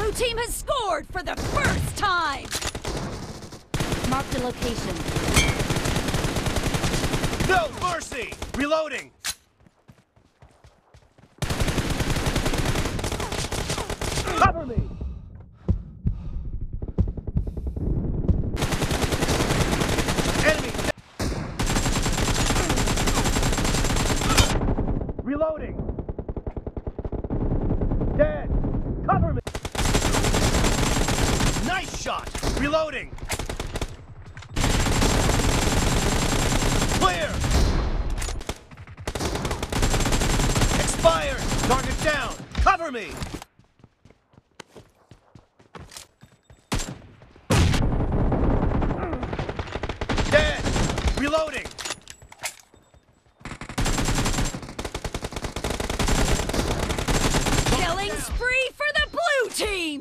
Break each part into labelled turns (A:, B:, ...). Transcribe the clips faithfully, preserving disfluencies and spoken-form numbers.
A: blue team has scored for the first time! Mark the location.
B: No mercy! Reloading! Cover me! Enemy! Reloading! Dead! Cover me! Nice shot! Reloading! Clear! Expired! Target down! Cover me! Dead! Reloading!
A: Killing spree for the blue team!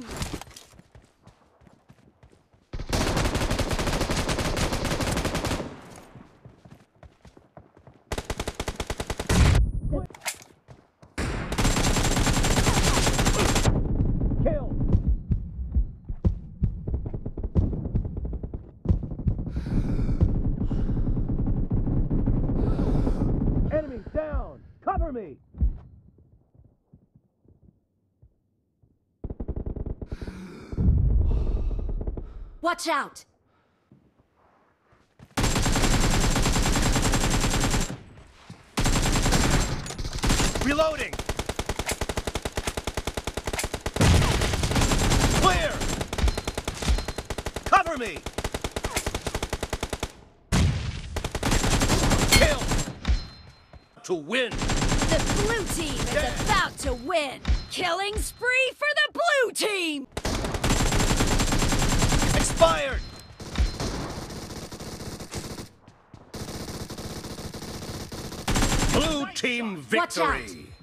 B: Kill! Enemy down! Cover me!
A: Watch out!
B: Reloading! Clear! Cover me! Kill! To win!
A: The blue team is
B: Yeah.
A: about to win! Killing spree for the blue team!
B: Expired! Blue team
A: Watch out.
B: victory!